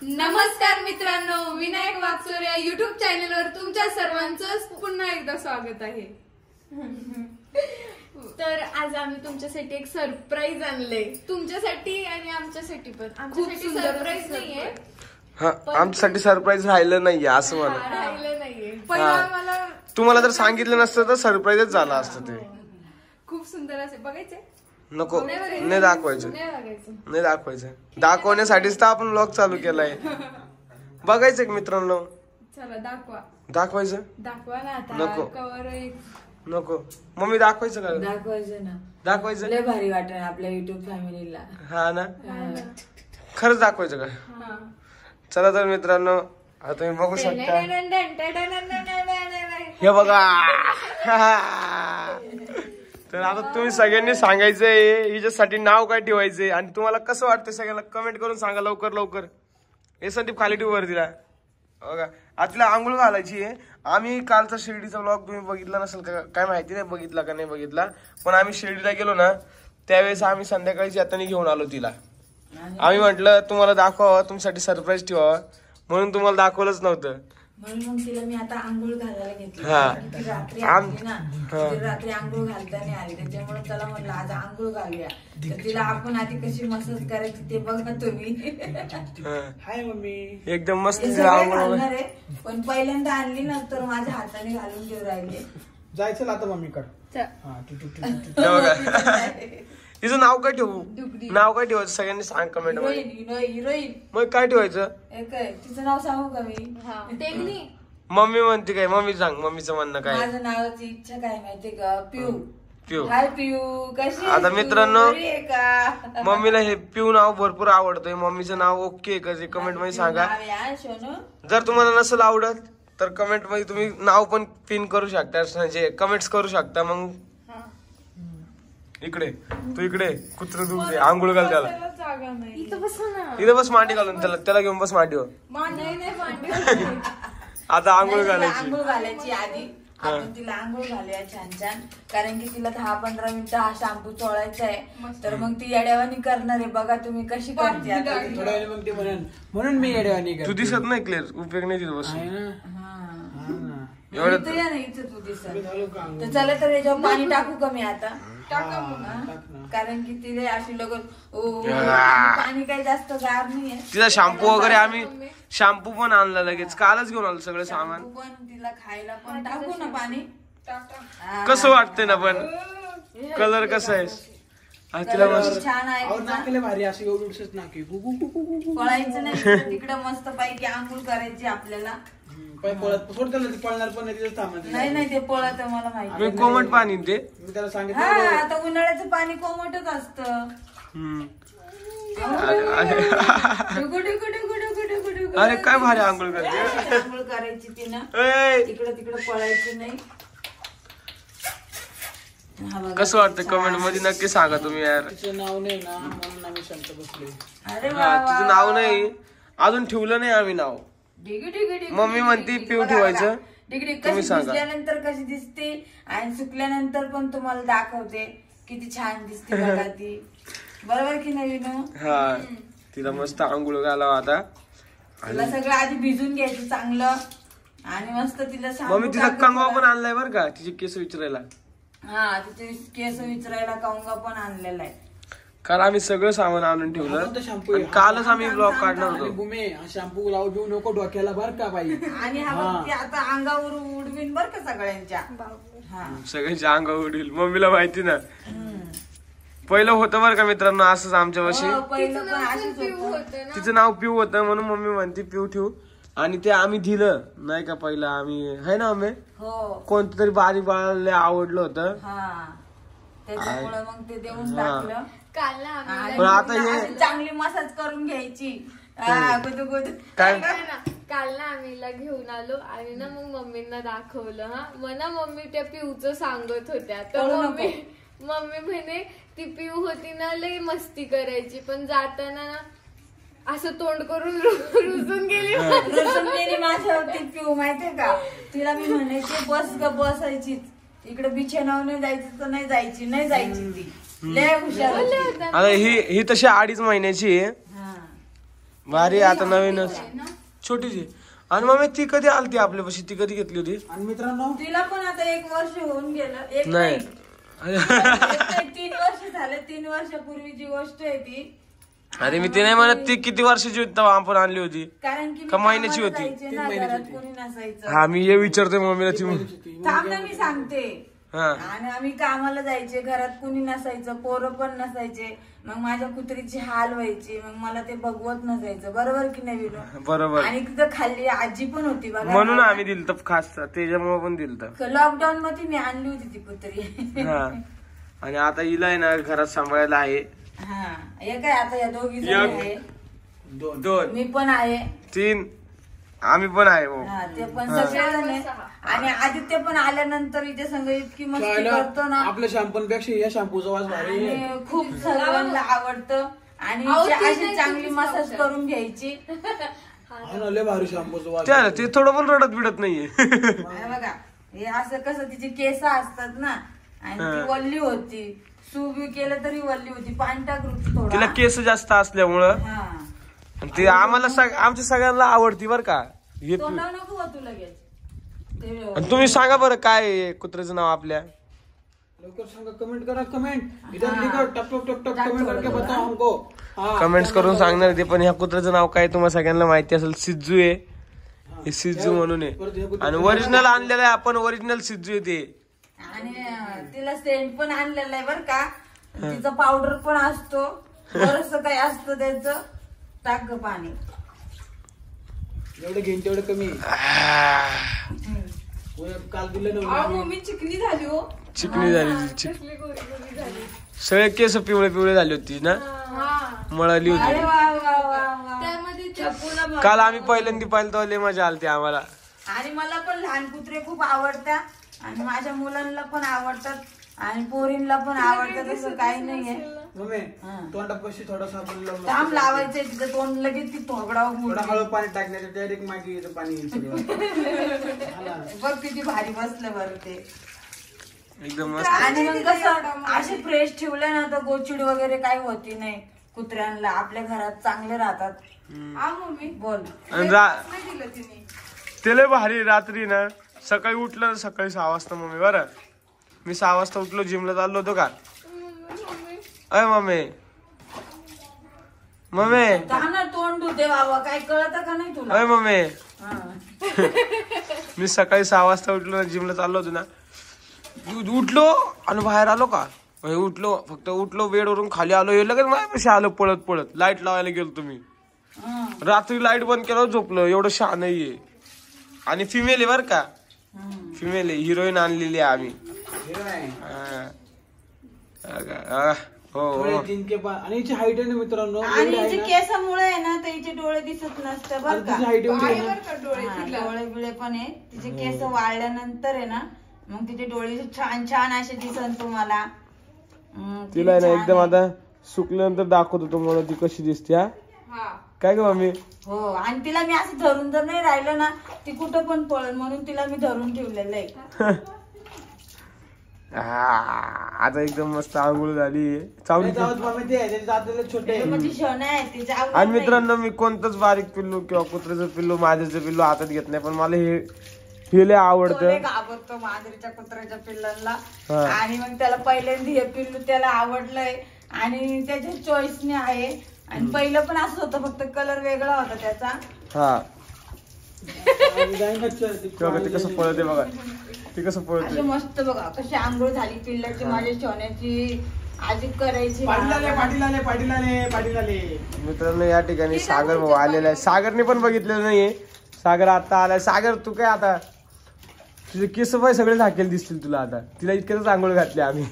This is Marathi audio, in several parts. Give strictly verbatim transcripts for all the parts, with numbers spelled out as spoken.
नमस्कार मित्रांनो, विनायक वाकचोरे या युट्यूब चॅनलवर तुमच्या सर्वांचं पुन्हा एकदा स्वागत आहे। तर आज आम्ही तुमच्यासाठी एक सरप्राईज आणले, तुमच्यासाठी आणि आमच्यासाठी पण। आमच्यासाठी सरप्राईज नाहीये, हा आमच्यासाठी सरप्राईज राहिलं नाहीये असं म्हणा, राहिलं नाहीये। पहिला मला तुम्हाला जर सांगितलं नसतं तर सरप्राईजच झालं असतं ते। खूप सुंदर असे बघायचे नको, नाही दाखवायचं, नाही दाखवायचं, दाखवण्यासाठीच तर आपण व्लॉग चालू केलाय। बघायचं मित्रांनो, चला दाखवा, दाखवायचं, दाखवा ना आता। नको कवर एक नको, मम्मी दाखवायचं का? दाखवायचं ना, दाखवायचं, लय भारी वाटेल आपल्या युट्यूब फॅमिलीला। हा ना, खरंच दाखवायचं का? चला तर मित्रांनो, आता तुम्ही बघू शकता, हे बघा। तर आता तुम्ही सगळ्यांनी सांगायचंय हिच्यासाठी नाव काय ठेवायचंय आणि तुम्हाला कसं वाटतं सगळ्यांना कमेंट करून सांगा लवकर लवकर। हे संदीप खाली ठेवू वर तिला बघा, आतला आंघोळ घालायची आहे। आम्ही कालचा शिर्डीचा व्लॉग तुम्ही बघितला नसेल का काय माहिती नाही, बघितला का नाही बघितला, पण आम्ही शिर्डीला गेलो ना त्यावेळेस आम्ही संध्याकाळी येताना घेऊन आलो तिला। आम्ही म्हटलं तुम्हाला दाखवावं, तुमच्यासाठी सरप्राईज ठेवावं, म्हणून तुम्हाला दाखवलंच नव्हतं। म्हणून मग तिला मी आता आंघोळ घालायला घेतली, हा रात्री आली ना, ती रात्री आंघोळ घालताना आली, त्याच्यामुळे त्याला म्हणलं आज आंघोळ घालूया। तर तिला आपण आधी कशी मसाज करायची ते बघा तुम्ही। हाय मम्मी, एकदम मस्त घालणार आहे, पण पहिल्यांदा आणली ना तर माझ्या हाताने घालून घेऊ राहिले। जायचं आता मम्मीकडे, तिचं नाव काय ठेवू, नाव काय ठेवायचं सगळ्यांनी सांग कमेंट मध्ये। हिरोईन हिरोईन मग काय ठेवायचं, तिचं नाव सांगू का मी? मम्मी म्हणते काय, मम्मी सांग, मम्मीचं म्हणणं काय? माझं नावाची इच्छा काय माहितीये का? पिऊ। पिऊ, हाय पिऊ, कशी आता मित्रांनो का? मम्मीला हे पिऊ नाव भरपूर आवडतंय, मम्मीचं नाव ओके का ते कमेंट मध्ये सांगा। जर तुम्हाला नसेल आवडत तर कमेंट मध्ये तुम्ही नाव पण पिन करू शकता, म्हणजे कमेंट्स करू शकता। मग इकडे तू इकडे कुत्र तू आंघोळ घाल त्याला, इथं बस मांडी घालून त्याला, त्याला घेऊन बस मांडीवर। आता आंघोळ घालायची, आंघोळ घालायची आधी आपण तिला आंघोळ घालूया छान छान, कारण की तिला दहा पंधरा मिनिटं हा शॅम्पू चोळायचा आहे। तर मग ती येड्यावानी करणार आहे, बघा तुम्ही कशी करते आता। म्हणून मी येड्यावानी तू दिसत नाही क्लिअर, उपयोग नाही तिथं बस एवढं तू दिसत। तर चला तर याच्यावर पाणी टाकू का मी आता? कारण की तिला अशी लगन पाणी काही जास्त गार नाहीये। तिचा शॅम्पू वगैरे आम्ही शॅम्पू पण आणला लगेच, कालच घेऊन आलो सगळं सामान। पण तिला खायला पण टाकू ना पाणी, कसं वाटतंय ना, पण कलर कसा आहे तिला मस्त छान आहे, भारी अशी एवढीच नाकी पळायचं नाही तिकडे, मस्त पैकी आंघोळ करायची आपल्याला। पळणार पण नाही नाही ते पळत मला माहिती, कोमट पाणी ते मी त्याला सांगितलं। हा आता उन्हाळ्याचं पाणी कोमटच असतं। अरे काय भारी आंघोळ करते, आंघोळ करायची तिनं, इकडं तिकडं पळायची नाही। कसं वाटतं कमेंट मध्ये नक्की सांगा तुम्ही यार। तिचं नाव नाही ना म्हणून आम्ही शांत बसले। अरे तिचं नाव नाही, अजून ठेवलं नाही आम्ही नाव। मम्मी म्हणती पिऊ ठेवायचं, डिग्री कशी दिसल्यानंतर कशी दिसते आणि सुकल्यानंतर पण तुम्हाला दाखवते किती छान दिसते बघा ती, बरोबर की नाही विनू? हा, तिला मस्त आंघोळ घालावं आता। तिला सगळं आधी भिजून घ्यायचं चांगलं आणि मस्त तिला मम्मी तिला कंगवा पण आणलाय बरं का, तिचे केस विचारायला। हा, तिचे केस विचारायला कंगवा पण आणलेला आहे, काल आम्ही सगळं सामान आणून ठेवलं, कालच आम्ही ब्लॉग काढणार होतो। शॅम्पू लावू देऊ नको डोक्याला बर का बाई, आणि आता अंगावर उडवीन बर का सगळ्यांच्या, सगळ्यांच्या अंगावर उडवील, मम्मीला माहिती ना। पहिलं होतं बरं का मित्रांनो असंच आमच्या वर्षी, तिचं नाव पिऊ होतं म्हणून मम्मी म्हणते पिऊ ठेवू, आणि ते आम्ही दिलं नाही का पहिलं आम्ही, है ना मम्मी? कोणतं तरी बारीक बाळाला आवडलं होतं, त्याच्यामुळे मग ते देऊन टाकलं। पण आता हे चांगली मसाज करून घ्यायची, काल ना आम्ही घेऊन आलो आणि ना मग मम्मींना दाखवलं। हा मना मम्मी त्या पिऊचं सांगत होत्या, तर मम्मी मम्मी म्हणे ती पिऊ होती ना लई मस्ती करायची, पण जाताना असं तोंड करून रुसून गेली, रुसून गेली माझ्यावरती पिऊ माहितीये का? तिला मी म्हणायची बस ग बसायचीच, इकडे बिछाण्यावर नाही जायचं तर नाही जायची, नाही जायची ती लय हुशार। आता ही ही तशी अडीच महिन्याची आहे, भारी आता नवीनच छोटीची. आणि मग ती कधी आलती आपल्यापाशी, ती कधी घेतली होती? आणि मित्रांनो तिला पण आता एक वर्ष होऊन गेलं. एक नाही. नाही. एक नाही, तीन वर्ष झाले. तीन वर्षापूर्वीची गोष्ट आहे ती. अरे मी ते नाही म्हणत, ती किती वर्षाची होती तेव्हा आपण आणली होती? कारण की मी का महिन्याची कामाला होती? जायचे ना, घरात कोणी नसायचं. हा मी हे विचारतोय मम्मीला ती थांब ना, मी सांगते. हा आणि आम्ही कामाला जायचे, घरात कुणी नसायचं, पोरं पण नसायचे. मग माझ्या कुत्रीची हाल व्हायची, मग मला ते बघवत नसायचं. बरोबर की नाही विनू? बरोबर. आणि तिथं खाल्ली आजी पण होती बघा. म्हणून आम्ही दिलत खास, त्याच्यामुळे पण दिलत. लॉकडाऊन मध्ये मी आणली होती ती कुत्री. हा आणि आता हिला आहे ना घरात सांभाळायला आहे. हा हे काय आता या दोघी जण एक. आहे. दोन दोन मी पण आहे. तीन आम्ही पण आहे हो. हा, ते पण सगळेजण आहे. आणि आदित्य पण आल्यानंतर इथे संग इतकी मस्ती खायला करतो ना. आपल्या शॅम्पूपेक्षा या शॅम्पूचा वास भारी आहे. आणि खूप सर्वांना आवडतं. आणि अहो, हिची ती अशी नाही चांगली चुकीच मसाज वाटत. करून घ्यायची. हा ना, लय भारी शॅम्पूचा वास त्या ते थोडं पण रडत बिडत नाहीये. हे बघा हे असं कसं तिची केस असतात ना, आणि ती वल्ली होती. सुबी केलं तरी वल्ली होती, पांटाक होती तिला थोडा. केस जास्त असल्यामुळं हा आणि ते आम्हाला सग- आमच्या सगळ्यांना आवडती बर का. हे तू- तोंडावर नको बा तू लगेच. ते आणि तुम्ही सांगा बरं काय आहे कुत्र्याचं नाव आपल्या? लवकर सांगा, कमेंट करा. कमेंट इधर लिखो, टप टप टप टप कमेंट करके थोडं बताओ हमको. हाँ, कमेंट्स करून सांगणार ते. पण ह्या कुत्र्याचं नाव काय तुम्हाला सगळ्यांना माहिती असेल, सिज्जू आहे. हे सिज्जू म्हणून आहे. आणि ओरिजिनल आणलेलं आहे आपण, ओरिजिनल सिज्जू आहे ते. आणि अं, तिला सेंट पण आणलेला आहे बर का. तिचं पावडर पण असतो, बरस काही असतं त्याचं. टाक ग पाणी. जेवढं घेईन तेवढं कमी आहे. होय, काल दिलं ना मी चिकनी झाली हो. चिकनी झाली चिक कसली गोरी गोरी झाली. सगळे केस पिवळे पिवळे झाली होती ना, हा मळाली अरे होती. वा वा वा वा. त्यामध्ये ते चप्पूला भर- काल आम्ही पहिल्यांदा पाहिलं तेव्हा लय मजा आलती आम्हाला. आणि मला पण लहान कुत्रे खूप आवडतात आणि माझ्या मुलांना पण आवडतात आणि पोरींना पण आवडतात. असं काही नाहीये. मम्मी हा. तोंडापाशी थोडासा आपण लावून तांब लावायचंय तिथं तोंड लगेच ती थोबडा थोडं हळू पाणी टाकण्याचं, डायरेक्ट मागे येतं पाणी येईल सगळं. हा ना. बघ किती भारी बसलं बरं ते. एकदम मस्त. आणि मग कसं असे फ्रेश ठेवले ना तर गोचिड वगैरे काही होती नाही कुत्र्यांना. आपल्या घरात चांगले राहतात. हा मम्मी बोल. आणि रा- नाही दिलं तिने. ते लय भारी. रात्री ना सकाळी उठलं ना, सकाळी सहा वाजता मम्मी बरं, मी सहा वाजता उठलो, जिमला चाललो होतो का. अय मम्मी मम्मी का ना तोंड धुते बाबा, काय कळत का नाही तुला? अय मम्मी हा. मी सकाळी सहा वाजता उठलो ना, जिमला चाललो होतो ना, उ- उठलो आणि बाहेर आलो का, हे उठलो फक्त उठलो, बेडवरून खाली आलो, हे लगेच माझ्यापाशी आलो पळत पळत. लाईट लावायला गेलो तुम्ही, हा. रात्री लाईट बंद केलं, झोपलो. एवढं शहा नाहीये. आणि फिमेल आहे बर का, हम्म. फिमेल आहे, हिरोईन आणलेली आहे आम्ही. हे नाही. हा. हा. हो थोडे हो. जिंके पा- आणि हिची हाईट आहे ना मित्रांनो, आणि एवढी आहे हिचे ना. केसामुळे आहे ना तर हिचे डोळे दिसत नसतं आणि बरं तिची का. हाईट एवढी आहे आहे ना. बरं का डोळे हा, तिला. डोळे बिळे पण आहे तिचे केस वाळल्यानंतर आहे ना, मग तिचे डोळे छान छान असे दिसन तुम्हाला. हम्म, तिला आहे ना छान एकदम आहे. आता सुकल्यानंतर दाखवतो तुम्हाला ती कशी दिसते. हा हा काय ग मम्मी? हो. आणि तिला मी असं धरून जर नाही राहिलं ना ती कुठं पण पळेल, म्हणून तिला मी धरून ठेवलेलं आहे. हा, आता एकदम मस्त आंघोळ झाली, चावली. नाही जावत मामी, ते आहे, त्याचे दात लय छोटे आहे. म्हणजे क्षण आहे तिचे आवडत आणि नाही. मित्रांनो, मी कोणतंच बारीक पिल्लू किंवा कुत्र्याचं पिल्लू, माझ्याचं पिल्लू हातात घेत नाही, पण मला हे हे लय तो लय आवडतं. घाबरतो मांजरीच्या कुत्र्याच्या पिल्लांना. हा. आणि मग त्याला पहिल्यांदा हे पिल्लू त्याला आवडलंय आणि त्याच्या चॉईसने आहे. आणि पहिलं पण असं होतं, फक्त कलर वेगळा होता त्याचा. हा आणि जाईन ना, चल, ते बघा ते कसं पळते, बघा ते कसं असे पळते. मस्त बघा कशी आंघोळ झाली पिल्लाची, माझ्या सोन्याची आजी करायची. पाटील आले, पाटील आले, पाटील आले, पाटील आले. मित्रांनो, या ठिकाणी सागर भाऊ आलेला आहे. सागरने पण बघितलेलं नाहीये. सागर आता आलाय. सागर तू काय आता, तुझे केस बाय सगळे झाकेल दिसतील तुला आता. तिला इतक्याच आंघोळ घातली आम्ही.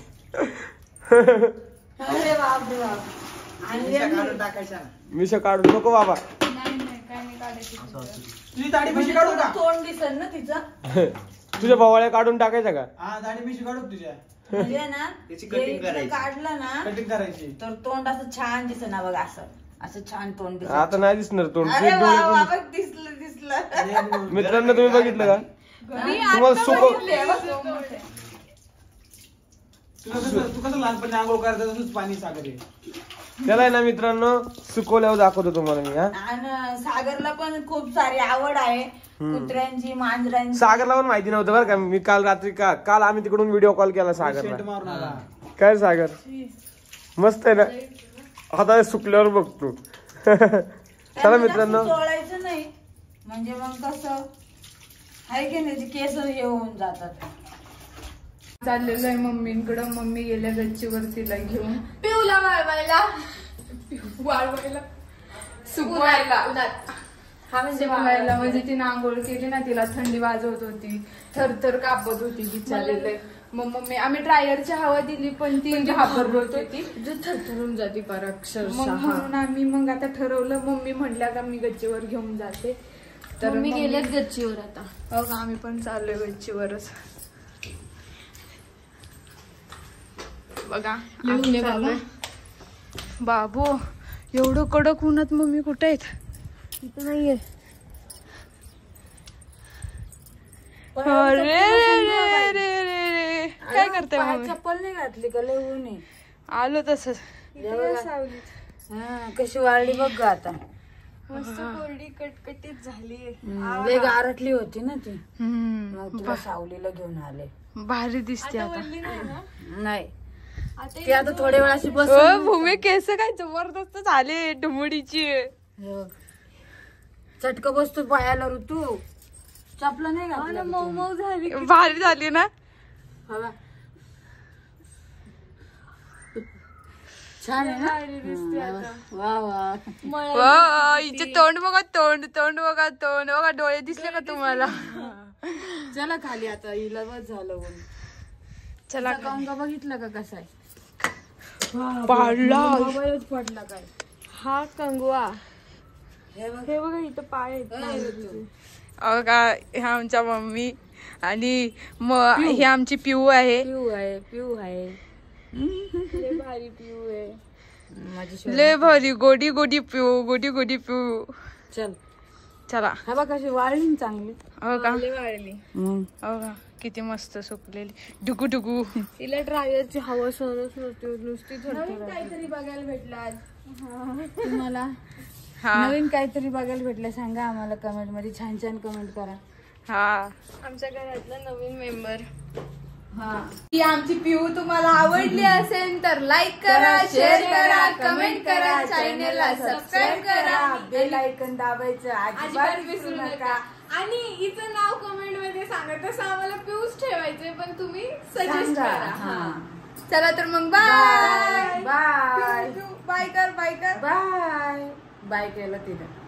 अरे बाप रे बाप. आणि मिशा काढून टाकायच्या. मिशा काढू नको बाबा. नाही नाही काय नाही काढायची. तुझी दाढी मिशी काढू का? तोंड दिसन ना तिचं. तुझ्या भवाळ्या काढून टाकायच्या का? हा, दाढी मिशी काढू का तुझ्या? म्हणजे ना त्याची जे cutting इकडं करायची. काढलं ना कटिंग करायची. तर तोंड असं छान दिसत ना बघा, असं असं छान तोंड दिसत. आता नाही दिसणार तोंड. अरे ते वा डोळे वा, पण- बघ दिसलं दिसलं. अरे, मित्रांनो, तुम्ही बघितलं का? मी तुम्हाला आता सुको- बघितले, बघ. तुला कसं तू कसं लहानपणी आंघोळ करायचं तसंच पाणी सागर आहे. त्याला आहे ना मित्रांनो सुकवल्यावर दाखवतो तुम्हाला मी. हा आणि सागरला पण खूप सारी आवड आहे कुत्र्यांची, मांजरांची. सागरला पण माहिती नव्हतं बरं का. मी काल रात्री का काल आम्ही तिकडून व्हिडिओ कॉल केला सेंट सागरला. मारून आला. काय सागर मस्त आहे ना. आता सुकल्यावर बघतो. चला मित्रांनो चोळायचं नाही म्हणजे मग कसं आहे की नाही, केस हे होऊन जातात. चाललेलो आहे मम्मींकडं. मम्मी गेल्या गच्चीवर तिला घेऊन पिऊला वाळवायला वाळवायला सुकवायला उन्हात. हा म्हणजे सुकवायला म्हणजे तिने आंघोळ केली ना, तिला थंडी वाजवत होती, थरथर कापत होती बिचारीला. मग मम्मी आम्ही ड्रायरची हवा दिली पण ती घाबरत होती, थरथरून जाते पर मग अक्षरशः. म्हणून आम्ही मग आता ठरवलं. मम्मी म्हटल्या का मी गच्चीवर घेऊन जाते. तर मी मम्मी- गेलेच गच्चीवर आता. हो का, आम्ही पण चाललोय गच्चीवरच. बघा आम्ही चाललोय. बाबू एवढं कडक उन्हात मम्मी कुठे आहेत? इथं नाहीये. अरे रे रे रे रे काय करते मम्मी? चप्पल नाही घातली का? लय ऊन आहे. आलो तसंच. हा, कशी वाळली बघ ग आता. मस्त कोरडी कटकटीत झाली. हम्म, लय गारटली होती ना ती. हम्म, मग तुला सावलीला घेऊन आले. भारी दिसते आता. नाही ती आता थोड्या वेळाशी बस. ओ भूमी केस काय जबरदस्त झाले डुमडीची. चटक बसतो पायाला ऋतू. चपला नाही घातला. मऊ मऊ झाली. भारी झाली ना. हवा छान आहे ना. वा वा. वा, हिचे तोंड बघा, तोंड तोंड बघा, तोंड बघा. डोळे दिसले का तुम्हाला? चला खाली आता. हिला बस झालं ऊन. चला कांगा बघितला का कसा आहे? पाडला. मोबाईलच पडला काय? हा कंगवा. हे बघ. हे बघा इथं पाय आहेत. ए, ऋतू. अहो का, ह्या आमच्या मम्मी आणि म- ही आमची पिऊ आहे. पिऊ आहे, पिऊ आहे. लय भारी पिऊ आहे. माझी शोध. लय भारी गोडी गोडी पिऊ, गोडी गोडी पिऊ. चल. चला. हा बघ कशी वाळली ना चांगली. हो का, वाळली. हम्म. हो का, किती मस्त सुकलेली. डुगू डुगू. तिला ड्रायरची हवा सहनच नव्हती, नुसती थरथर. काहीतरी बघायला भेटलं आज. तुम्हाला हा नवीन काहीतरी बघायला भेटलं सांगा आम्हाला कमेंट मध्ये. छान छान कमेंट करा. हा. आमच्या घरातला नवीन मेंबर. हा. ही आमची पिऊ तुम्हाला आवडली असेल तर लाईक करा, शेअर करा, कमेंट करा, चॅनलला सबस्क्राईब करा, बेल आयकन दाबायचं अजिबात विसरू नका. आणि हिचं नाव कमेंट मध्ये सांगा. तसं आम्हाला पिऊच ठेवायचंय पण तुम्ही सजेस्ट सांगा. करा. हा. चला तर मग बाय बाय बाय कर बाय कर बाय बाय केलं तिने.